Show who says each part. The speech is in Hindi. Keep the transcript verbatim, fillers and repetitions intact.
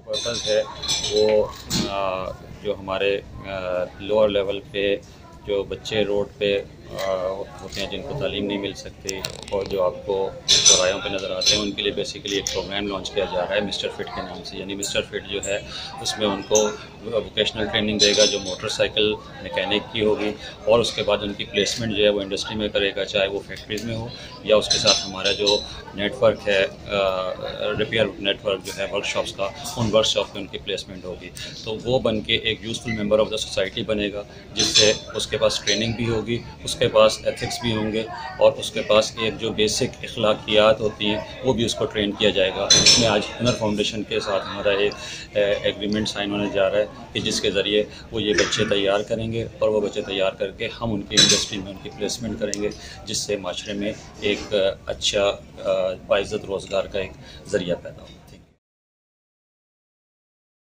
Speaker 1: पर्पज़ है वो आ, जो हमारे लोअर लेवल पे जो बच्चे रोड पे आ, होते हैं जिनको तालीम नहीं मिल सकती और जो आपको चौराहों पे नज़र आते हैं, उनके लिए बेसिकली एक प्रोग्राम लॉन्च किया जा रहा है मिस्टर फिट के नाम से। यानी मिस्टर फिट जो है उसमें उनको वोकेशनल ट्रेनिंग देगा जो मोटरसाइकिल मैकेनिक की होगी, और उसके बाद उनकी प्लेसमेंट जो है वो इंडस्ट्री में करेगा, चाहे वो फैक्ट्रीज़ में हो या उसके साथ हमारा जो नेटवर्क है रिपेयर नेटवर्क जो है वर्कशॉप्स का, उन वर्कशॉप में उनकी प्लेसमेंट होगी। तो वो बन के एक useful member of the society बनेगा, जिससे उसके पास ट्रेनिंग भी होगी, उसके पास एथिक्स भी होंगे और उसके पास एक जो बेसिक अखलाकियात होती हैं वो भी उसको ट्रेन किया जाएगा। इसमें आज हुनर फाउंडेशन के साथ हमारा एक एग्रीमेंट साइन होने जा रहा है कि जिसके ज़रिए वो ये बच्चे तैयार करेंगे और वो बच्चे तैयार करके हम उनकी इंडस्ट्री में उनकी प्लेसमेंट करेंगे, जिससे माशरे में एक अच्छा बाइज़्ज़त रोज़गार का एक ज़रिया पैदा हो।